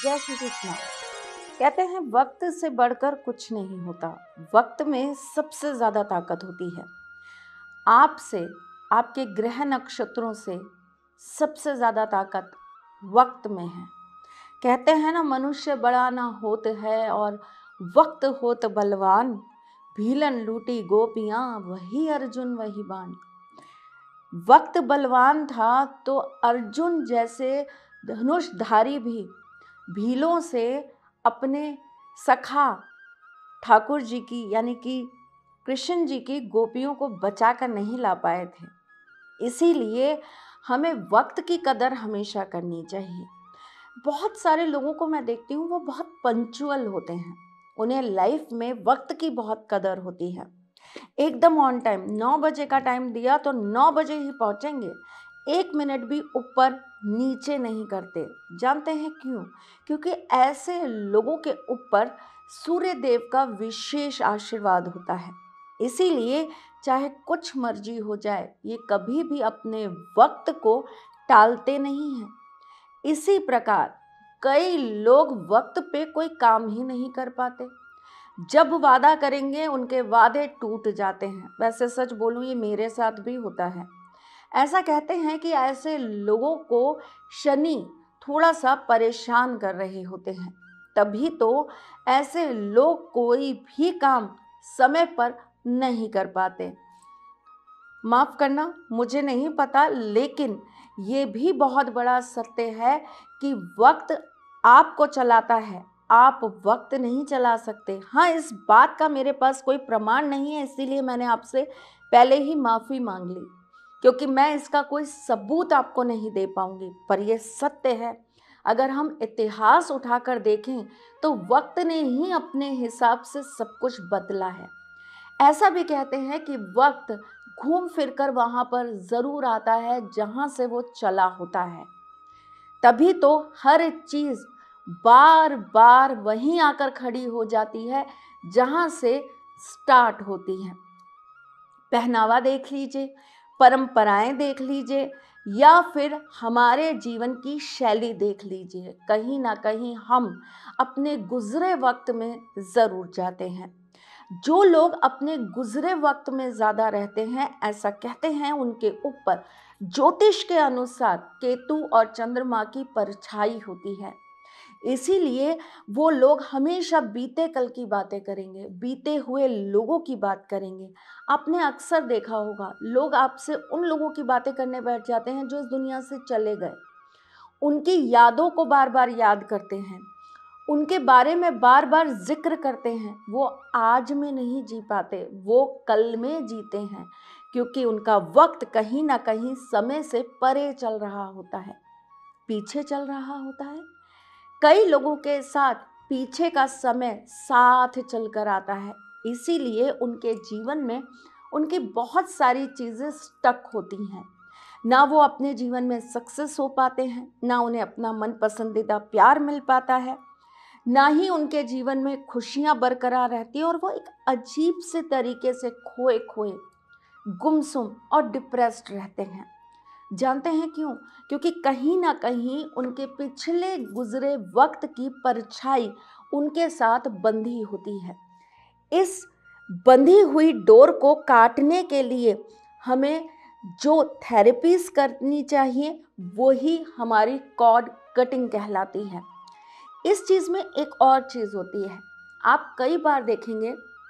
जय श्री कृष्ण। कहते हैं वक्त से बढ़कर कुछ नहीं होता। वक्त में सबसे ज्यादा ताकत होती है। आपसे, आपके ग्रह नक्षत्रों से सबसे ज्यादा ताकत वक्त में है। कहते हैं ना, मनुष्य बड़ा ना होत है और वक्त होत बलवान। भीलन लूटी गोपियां, वही अर्जुन वही बाण। वक्त बलवान था तो अर्जुन जैसे धनुषधारी भी भीलों से अपने सखा ठाकुर जी की यानी कि कृष्ण जी की गोपियों को बचाकर नहीं ला पाए थे। इसीलिए हमें वक्त की कदर हमेशा करनी चाहिए। बहुत सारे लोगों को मैं देखती हूँ, वो बहुत पंक्चुअल होते हैं। उन्हें लाइफ में वक्त की बहुत कदर होती है। एकदम ऑन टाइम 9 बजे का टाइम दिया तो 9 बजे ही पहुंचेंगे। 1 मिनट भी ऊपर नीचे नहीं करते। जानते हैं क्यों? क्योंकि ऐसे लोगों के ऊपर सूर्य देव का विशेष आशीर्वाद होता है। इसीलिए चाहे कुछ मर्जी हो जाए, ये कभी भी अपने वक्त को टालते नहीं हैं। इसी प्रकार कई लोग वक्त पे कोई काम ही नहीं कर पाते। जब वादा करेंगे उनके वादे टूट जाते हैं। वैसे सच बोलूं, ये मेरे साथ भी होता है। ऐसा कहते हैं कि ऐसे लोगों को शनि थोड़ा सा परेशान कर रहे होते हैं। तभी तो ऐसे लोग कोई भी काम समय पर नहीं कर पाते। माफ करना, मुझे नहीं पता, लेकिन ये भी बहुत बड़ा सत्य है कि वक्त आपको चलाता है, आप वक्त नहीं चला सकते। हाँ, इस बात का मेरे पास कोई प्रमाण नहीं है, इसीलिए मैंने आपसे पहले ही माफ़ी मांग ली, क्योंकि मैं इसका कोई सबूत आपको नहीं दे पाऊंगी। पर यह सत्य है। अगर हम इतिहास उठाकर देखें तो वक्त ने ही अपने हिसाब से सब कुछ बदला है। ऐसा भी कहते हैं कि वक्त घूम फिरकर वहां पर जरूर आता है जहां से वो चला होता है। तभी तो हर चीज बार बार वहीं आकर खड़ी हो जाती है जहां से स्टार्ट होती है। पहनावा देख लीजिए, परंपराएं देख लीजिए, या फिर हमारे जीवन की शैली देख लीजिए, कहीं ना कहीं हम अपने गुजरे वक्त में ज़रूर जाते हैं। जो लोग अपने गुजरे वक्त में ज़्यादा रहते हैं, ऐसा कहते हैं उनके ऊपर ज्योतिष के अनुसार केतु और चंद्रमा की परछाई होती है। इसीलिए वो लोग हमेशा बीते कल की बातें करेंगे, बीते हुए लोगों की बात करेंगे। आपने अक्सर देखा होगा, लोग आपसे उन लोगों की बातें करने बैठ जाते हैं जो इस दुनिया से चले गए। उनकी यादों को बार बार याद करते हैं, उनके बारे में बार बार जिक्र करते हैं। वो आज में नहीं जी पाते, वो कल में जीते हैं, क्योंकि उनका वक्त कहीं ना कहीं समय से परे चल रहा होता है, पीछे चल रहा होता है। कई लोगों के साथ पीछे का समय साथ चलकर आता है। इसीलिए उनके जीवन में उनकी बहुत सारी चीज़ें स्टक होती हैं। ना वो अपने जीवन में सक्सेस हो पाते हैं, ना उन्हें अपना मन पसंदीदा प्यार मिल पाता है, ना ही उनके जीवन में खुशियां बरकरार रहती हैं, और वो एक अजीब से तरीके से खोए खोए, गुमसुम और डिप्रेस्ड रहते हैं। जानते हैं क्यों? क्योंकि कहीं ना कहीं उनके पिछले गुजरे वक्त की परछाई उनके साथ बंधी होती है। इस बंधी हुई डोर को काटने के लिए हमें जो थेरेपीज करनी चाहिए, वो ही हमारी कॉर्ड कटिंग कहलाती है। इस चीज़ में एक और चीज़ होती है। आप कई बार देखेंगे,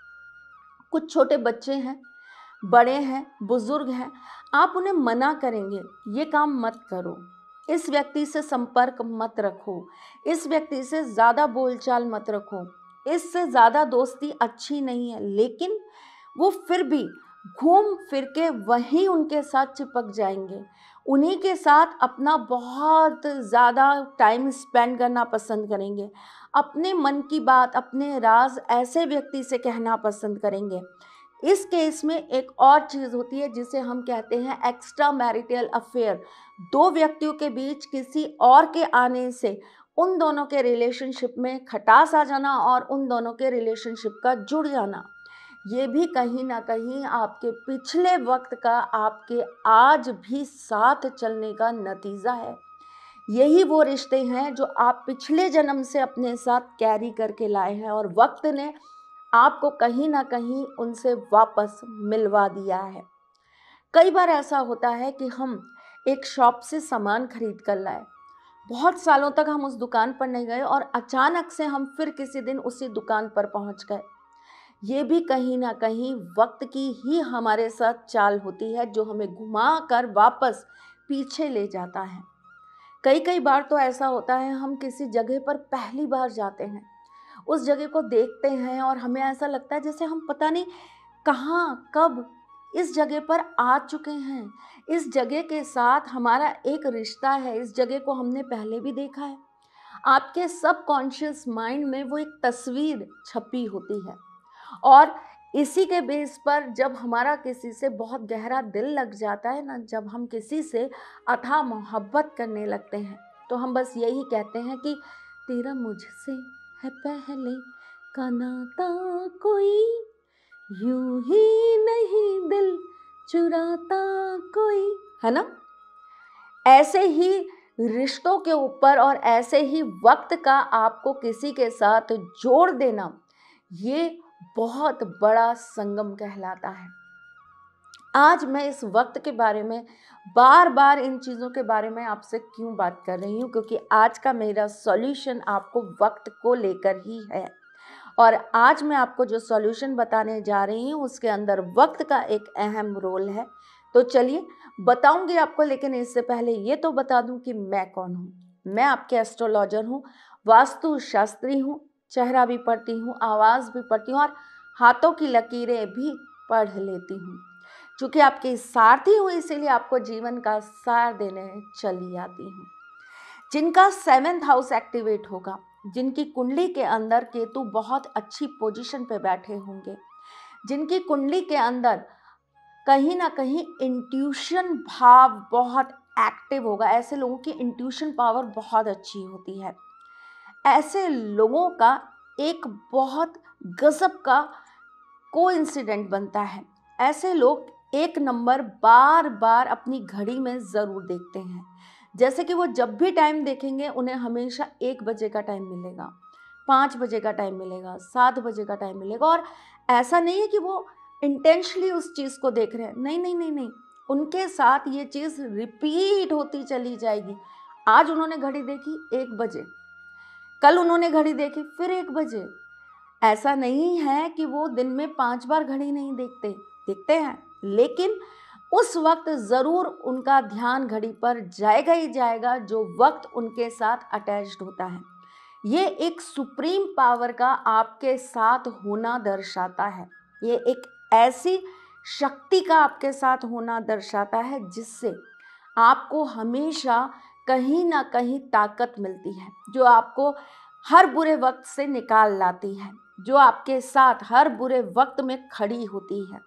कुछ छोटे बच्चे हैं, बड़े हैं, बुजुर्ग हैं, आप उन्हें मना करेंगे, ये काम मत करो, इस व्यक्ति से संपर्क मत रखो, इस व्यक्ति से ज़्यादा बोलचाल मत रखो, इससे ज़्यादा दोस्ती अच्छी नहीं है, लेकिन वो फिर भी घूम फिर के वहीं उनके साथ चिपक जाएंगे। उन्हीं के साथ अपना बहुत ज़्यादा टाइम स्पेंड करना पसंद करेंगे। अपने मन की बात, अपने राज ऐसे व्यक्ति से कहना पसंद करेंगे। इस केस में एक और चीज़ होती है जिसे हम कहते हैं एक्स्ट्रा मैरिटल अफेयर। दो व्यक्तियों के बीच किसी और के आने से उन दोनों के रिलेशनशिप में खटास आ जाना और उन दोनों के रिलेशनशिप का जुड़ जाना, ये भी कहीं ना कहीं आपके पिछले वक्त का आपके आज भी साथ चलने का नतीजा है। यही वो रिश्ते हैं जो आप पिछले जन्म से अपने साथ कैरी करके लाए हैं और वक्त ने आपको कहीं ना कहीं उनसे वापस मिलवा दिया है। कई बार ऐसा होता है कि हम एक शॉप से सामान खरीद कर लाए, बहुत सालों तक हम उस दुकान पर नहीं गए और अचानक से हम फिर किसी दिन उसी दुकान पर पहुंच गए। ये भी कहीं ना कहीं वक्त की ही हमारे साथ चाल होती है जो हमें घुमा कर वापस पीछे ले जाता है। कई कई बार तो ऐसा होता है, हम किसी जगह पर पहली बार जाते हैं, उस जगह को देखते हैं और हमें ऐसा लगता है जैसे हम पता नहीं कहाँ कब इस जगह पर आ चुके हैं। इस जगह के साथ हमारा एक रिश्ता है, इस जगह को हमने पहले भी देखा है। आपके सबकॉन्शियस माइंड में वो एक तस्वीर छपी होती है और इसी के बेस पर जब हमारा किसी से बहुत गहरा दिल लग जाता है ना, जब हम किसी से अथाह मोहब्बत करने लगते हैं, तो हम बस यही कहते हैं कि तेरा मुझसे है पहले का नाता, कोई यूं ही नहीं दिल चुराता कोई, है ना। ऐसे ही रिश्तों के ऊपर और ऐसे ही वक्त का आपको किसी के साथ जोड़ देना, ये बहुत बड़ा संगम कहलाता है। आज मैं इस वक्त के बारे में बार बार इन चीज़ों के बारे में आपसे क्यों बात कर रही हूँ, क्योंकि आज का मेरा सॉल्यूशन आपको वक्त को लेकर ही है। और आज मैं आपको जो सॉल्यूशन बताने जा रही हूँ उसके अंदर वक्त का एक अहम रोल है। तो चलिए बताऊंगी आपको, लेकिन इससे पहले ये तो बता दूं कि मैं कौन हूँ। मैं आपके एस्ट्रोलॉजर हूँ, वास्तु शास्त्री हूँ, चेहरा भी पढ़ती हूँ, आवाज़ भी पढ़ती हूँ और हाथों की लकीरें भी पढ़ लेती हूँ। चूँकि आपकी सारथी हूँ इसीलिए आपको जीवन का सार देने चली आती हूँ। जिनका 7th हाउस एक्टिवेट होगा, जिनकी कुंडली के अंदर केतु बहुत अच्छी पोजीशन पे बैठे होंगे, जिनकी कुंडली के अंदर कहीं ना कहीं इंट्यूशन भाव बहुत एक्टिव होगा, ऐसे लोगों की इंट्यूशन पावर बहुत अच्छी होती है, ऐसे लोगों का एक बहुत गजब का कोइंसिडेंट बनता है। ऐसे लोग एक नंबर बार बार अपनी घड़ी में ज़रूर देखते हैं। जैसे कि वो जब भी टाइम देखेंगे उन्हें हमेशा 1 बजे का टाइम मिलेगा, 5 बजे का टाइम मिलेगा, 7 बजे का टाइम मिलेगा। और ऐसा नहीं है कि वो इंटेंशनली उस चीज़ को देख रहे हैं, नहीं नहीं नहीं नहीं, उनके साथ ये चीज़ रिपीट होती चली जाएगी। आज उन्होंने घड़ी देखी 1 बजे, कल उन्होंने घड़ी देखी फिर 1 बजे। ऐसा नहीं है कि वो दिन में 5 बार घड़ी नहीं देखते, देखते हैं, लेकिन उस वक्त ज़रूर उनका ध्यान घड़ी पर जाएगा ही जाएगा जो वक्त उनके साथ अटैच्ड होता है। ये एक सुप्रीम पावर का आपके साथ होना दर्शाता है। ये एक ऐसी शक्ति का आपके साथ होना दर्शाता है जिससे आपको हमेशा कहीं ना कहीं ताकत मिलती है, जो आपको हर बुरे वक्त से निकाल लाती है, जो आपके साथ हर बुरे वक्त में खड़ी होती है।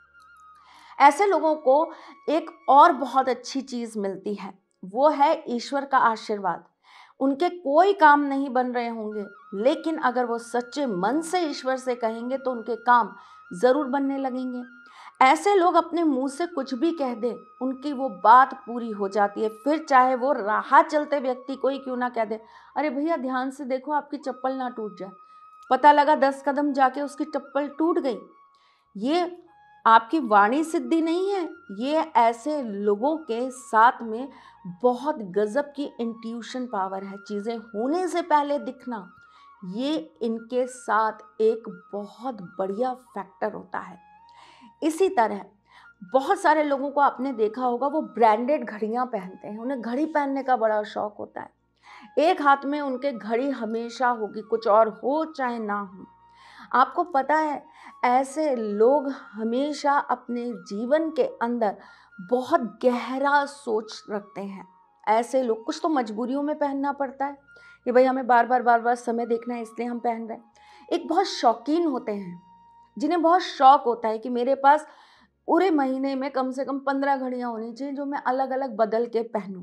ऐसे लोगों को एक और बहुत अच्छी चीज़ मिलती है, वो है ईश्वर का आशीर्वाद। उनके कोई काम नहीं बन रहे होंगे, लेकिन अगर वो सच्चे मन से ईश्वर से कहेंगे तो उनके काम ज़रूर बनने लगेंगे। ऐसे लोग अपने मुंह से कुछ भी कह दें, उनकी वो बात पूरी हो जाती है, फिर चाहे वो राह चलते व्यक्ति को ही क्यों ना कह दे, अरे भैया ध्यान से देखो आपकी चप्पल ना टूट जाए, पता लगा 10 कदम जाके उसकी चप्पल टूट गई। ये आपकी वाणी सिद्धि नहीं है, ये ऐसे लोगों के साथ में बहुत गजब की इंट्यूशन पावर है, चीज़ें होने से पहले दिखना, ये इनके साथ एक बहुत बढ़िया फैक्टर होता है। इसी तरह बहुत सारे लोगों को आपने देखा होगा, वो ब्रांडेड घड़ियां पहनते हैं, उन्हें घड़ी पहनने का बड़ा शौक होता है। एक हाथ में उनके घड़ी हमेशा होगी, कुछ और हो चाहे ना हो। आपको पता है ऐसे लोग हमेशा अपने जीवन के अंदर बहुत गहरा सोच रखते हैं। ऐसे लोग, कुछ तो मजबूरियों में पहनना पड़ता है कि भाई हमें बार बार समय देखना है इसलिए हम पहन रहे हैं। एक बहुत शौकीन होते हैं जिन्हें बहुत शौक होता है कि मेरे पास पूरे महीने में कम से कम 15 घड़ियां होनी चाहिए जो मैं अलग अलग बदल के पहनूं।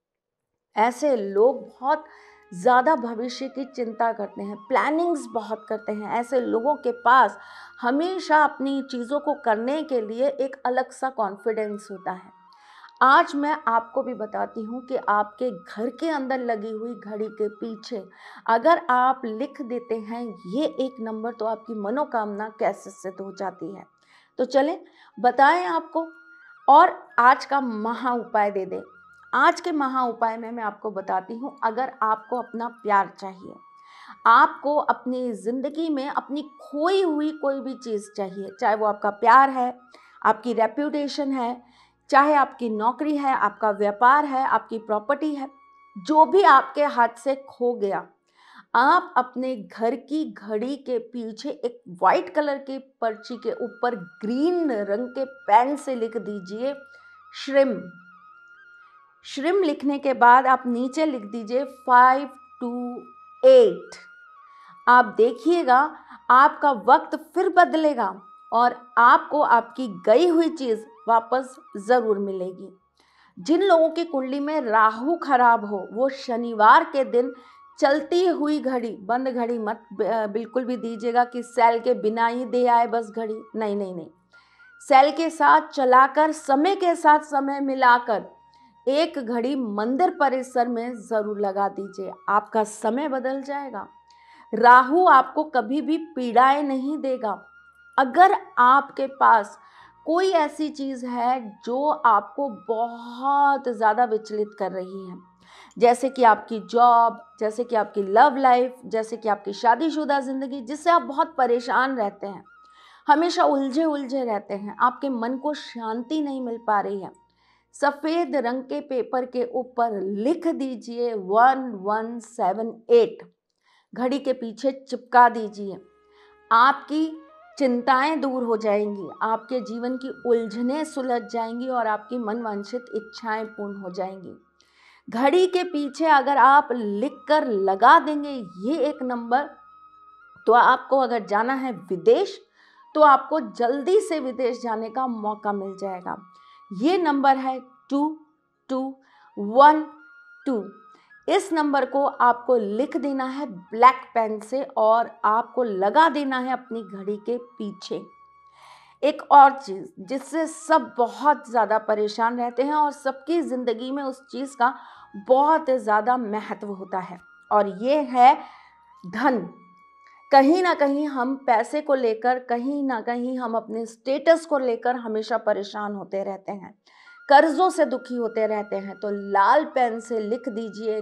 ऐसे लोग बहुत ज़्यादा भविष्य की चिंता करते हैं, प्लानिंग्स बहुत करते हैं। ऐसे लोगों के पास हमेशा अपनी चीज़ों को करने के लिए एक अलग सा कॉन्फिडेंस होता है। आज मैं आपको भी बताती हूँ कि आपके घर के अंदर लगी हुई घड़ी के पीछे अगर आप लिख देते हैं ये एक नंबर, तो आपकी मनोकामना कैसे सिद्ध हो जाती है। तो चलें बताएं आपको, और आज का महा उपाय दे दें। आज के महा उपाय में मैं आपको बताती हूँ, अगर आपको अपना प्यार चाहिए, आपको अपनी ज़िंदगी में अपनी खोई हुई कोई भी चीज़ चाहिए, चाहे वो आपका प्यार है, आपकी रेप्यूटेशन है, चाहे आपकी नौकरी है, आपका व्यापार है, आपकी प्रॉपर्टी है, जो भी आपके हाथ से खो गया, आप अपने घर की घड़ी के पीछे एक वाइट कलर की पर्ची के ऊपर ग्रीन रंग के पेन से लिख दीजिए श्रिम। श्रिम लिखने के बाद आप नीचे लिख दीजिए 528। आप देखिएगा आपका वक्त फिर बदलेगा और आपको आपकी गई हुई चीज़ वापस ज़रूर मिलेगी। जिन लोगों की कुंडली में राहु खराब हो, वो शनिवार के दिन चलती हुई घड़ी, बंद घड़ी मत बिल्कुल भी दीजिएगा कि सेल के बिना ही दे आए बस घड़ी, नहीं नहीं नहीं। सेल के साथ चलाकर, समय के साथ समय मिलाकर एक घड़ी मंदिर परिसर में ज़रूर लगा दीजिए, आपका समय बदल जाएगा। राहु आपको कभी भी पीड़ाएं नहीं देगा। अगर आपके पास कोई ऐसी चीज़ है जो आपको बहुत ज़्यादा विचलित कर रही है, जैसे कि आपकी जॉब, जैसे कि आपकी लव लाइफ, जैसे कि आपकी शादीशुदा ज़िंदगी, जिससे आप बहुत परेशान रहते हैं, हमेशा उलझे उलझे रहते हैं, आपके मन को शांति नहीं मिल पा रही है, सफ़ेद रंग के पेपर के ऊपर लिख दीजिए 1178, घड़ी के पीछे चिपका दीजिए। आपकी चिंताएं दूर हो जाएंगी, आपके जीवन की उलझनें सुलझ जाएंगी और आपकी मनवांछित इच्छाएं पूर्ण हो जाएंगी। घड़ी के पीछे अगर आप लिखकर लगा देंगे ये एक नंबर, तो आपको अगर जाना है विदेश, तो आपको जल्दी से विदेश जाने का मौका मिल जाएगा। ये नंबर है 2212। इस नंबर को आपको लिख देना है ब्लैक पेन से और आपको लगा देना है अपनी घड़ी के पीछे। एक और चीज़ जिससे सब बहुत ज़्यादा परेशान रहते हैं और सबकी ज़िंदगी में उस चीज़ का बहुत ज़्यादा महत्व होता है, और ये है धन। कहीं ना कहीं हम पैसे को लेकर, कहीं ना कहीं हम अपने स्टेटस को लेकर हमेशा परेशान होते रहते हैं, कर्जों से दुखी होते रहते हैं। तो लाल पेन से लिख दीजिए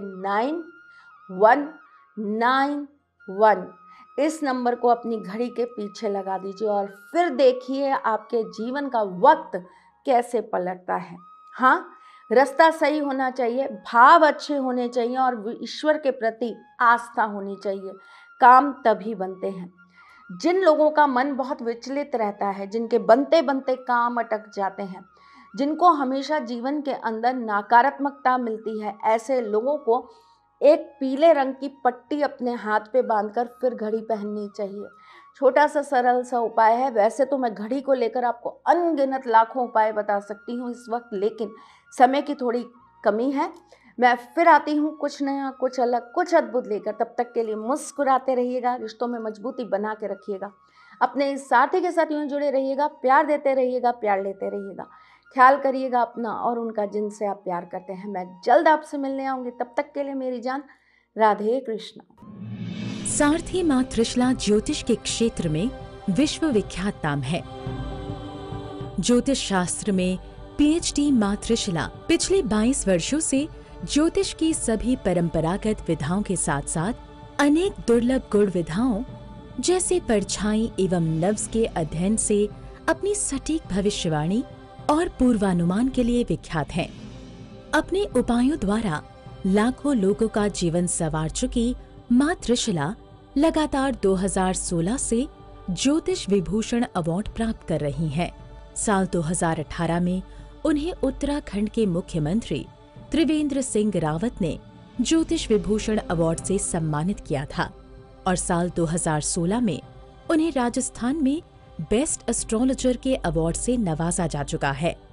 9191। इस नंबर को अपनी घड़ी के पीछे लगा दीजिए और फिर देखिए आपके जीवन का वक्त कैसे पलटता है। हाँ, रास्ता सही होना चाहिए, भाव अच्छे होने चाहिए और ईश्वर के प्रति आस्था होनी चाहिए, काम तभी बनते हैं। जिन लोगों का मन बहुत विचलित रहता है, जिनके बनते बनते काम अटक जाते हैं, जिनको हमेशा जीवन के अंदर नकारात्मकता मिलती है, ऐसे लोगों को एक पीले रंग की पट्टी अपने हाथ पे बांधकर फिर घड़ी पहननी चाहिए। छोटा सा सरल सा उपाय है। वैसे तो मैं घड़ी को लेकर आपको अनगिनत लाखों उपाय बता सकती हूँ इस वक्त, लेकिन समय की थोड़ी कमी है। मैं फिर आती हूँ कुछ नया, कुछ अलग, कुछ अद्भुत लेकर। तब तक के लिए मुस्कुराते रहिएगा, रिश्तों में मजबूती बना के रखिएगा, अपने साथी के साथ यूँ जुड़े रहिएगा, प्यार देते रहिएगा, प्यार लेते रहिएगा, ख्याल करिएगा अपना और उनका जिनसे आप प्यार करते हैं। मैं जल्द आपसे मिलने आऊँगी, तब तक के लिए मेरी जान, राधे कृष्णा। सारथी मां त्रिशला ज्योतिष के क्षेत्र में विश्व विख्यात नाम है। ज्योतिष शास्त्र में पीएचडी मां त्रिशला पिछले 22 वर्षों से ज्योतिष की सभी परंपरागत विधाओं के साथ साथ अनेक दुर्लभ गुण विधाओं जैसे परछाई एवं नव्स के अध्ययन से अपनी सटीक भविष्यवाणी और पूर्वानुमान के लिए विख्यात हैं। अपने उपायों द्वारा लाखों लोगों का जीवन संवार चुकी मां त्रिशला लगातार 2016 से ज्योतिष विभूषण अवार्ड प्राप्त कर रही हैं। साल 2018 में उन्हें उत्तराखंड के मुख्यमंत्री त्रिवेंद्र सिंह रावत ने ज्योतिष विभूषण अवार्ड से सम्मानित किया था और साल 2016 में उन्हें राजस्थान में बेस्ट एस्ट्रोलॉजर के अवार्ड से नवाजा जा चुका है।